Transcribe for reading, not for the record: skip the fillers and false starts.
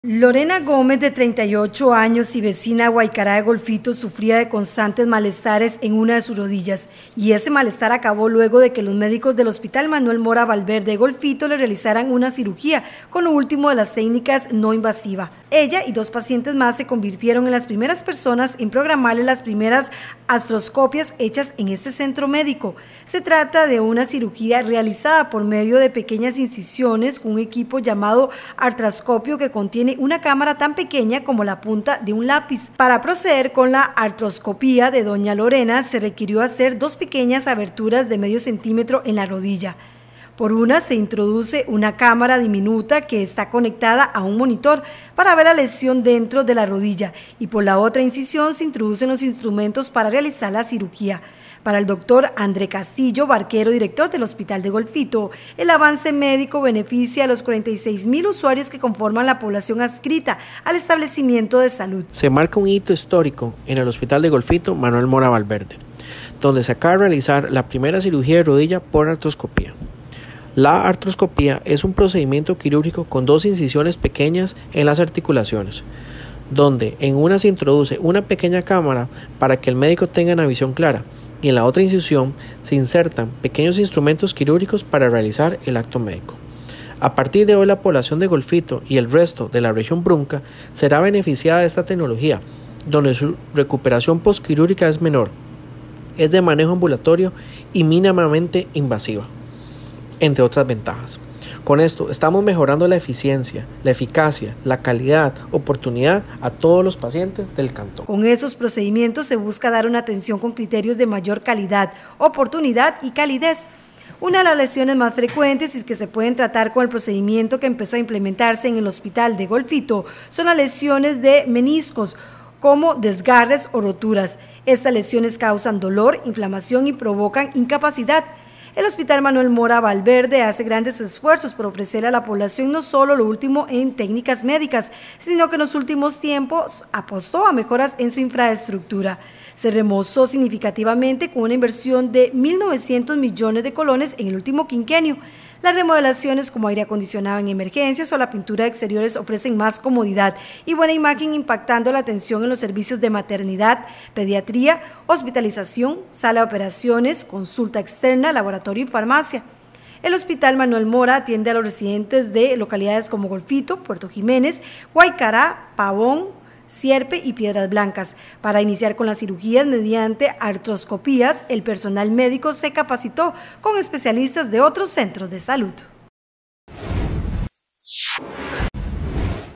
Lorena Gómez, de 38 años y vecina de Guaycará de Golfito, sufría de constantes malestares en una de sus rodillas, y ese malestar acabó luego de que los médicos del Hospital Manuel Mora Valverde de Golfito le realizaran una cirugía con lo último de las técnicas no invasivas. Ella y 2 pacientes más se convirtieron en las primeras personas en programarle las primeras artroscopias hechas en este centro médico. Se trata de una cirugía realizada por medio de pequeñas incisiones con un equipo llamado artroscopio que contiene una cámara tan pequeña como la punta de un lápiz. Para proceder con la artroscopía de doña Lorena se requirió hacer 2 pequeñas aberturas de medio centímetro en la rodilla. Por una se introduce una cámara diminuta que está conectada a un monitor para ver la lesión dentro de la rodilla, y por la otra incisión se introducen los instrumentos para realizar la cirugía. Para el doctor André Castillo Barquero, director del Hospital de Golfito, el avance médico beneficia a los 46.000 usuarios que conforman la población adscrita al establecimiento de salud. Se marca un hito histórico en el Hospital de Golfito Manuel Mora Valverde, donde se acaba de realizar la primera cirugía de rodilla por artroscopía. La artroscopía es un procedimiento quirúrgico con 2 incisiones pequeñas en las articulaciones, donde en una se introduce una pequeña cámara para que el médico tenga una visión clara, y en la otra incisión se insertan pequeños instrumentos quirúrgicos para realizar el acto médico. A partir de hoy, la población de Golfito y el resto de la región Brunca será beneficiada de esta tecnología, donde su recuperación postquirúrgica es menor, es de manejo ambulatorio y mínimamente invasiva, entre otras ventajas. Con esto estamos mejorando la eficiencia, la eficacia, la calidad, oportunidad a todos los pacientes del cantón. Con esos procedimientos se busca dar una atención con criterios de mayor calidad, oportunidad y calidez. Una de las lesiones más frecuentes y que se pueden tratar con el procedimiento que empezó a implementarse en el Hospital de Golfito son las lesiones de meniscos, como desgarres o roturas. Estas lesiones causan dolor, inflamación y provocan incapacidad. El Hospital Manuel Mora Valverde hace grandes esfuerzos por ofrecerle a la población no solo lo último en técnicas médicas, sino que en los últimos tiempos apostó a mejoras en su infraestructura. Se remozó significativamente con una inversión de 1.900 millones de colones en el último quinquenio. Las remodelaciones como aire acondicionado en emergencias o la pintura de exteriores ofrecen más comodidad y buena imagen, impactando la atención en los servicios de maternidad, pediatría, hospitalización, sala de operaciones, consulta externa, laboratorio y farmacia. El Hospital Manuel Mora atiende a los residentes de localidades como Golfito, Puerto Jiménez, Guaycará, Pavón, Sierpe y Piedras Blancas. Para iniciar con las cirugías mediante artroscopías, el personal médico se capacitó con especialistas de otros centros de salud.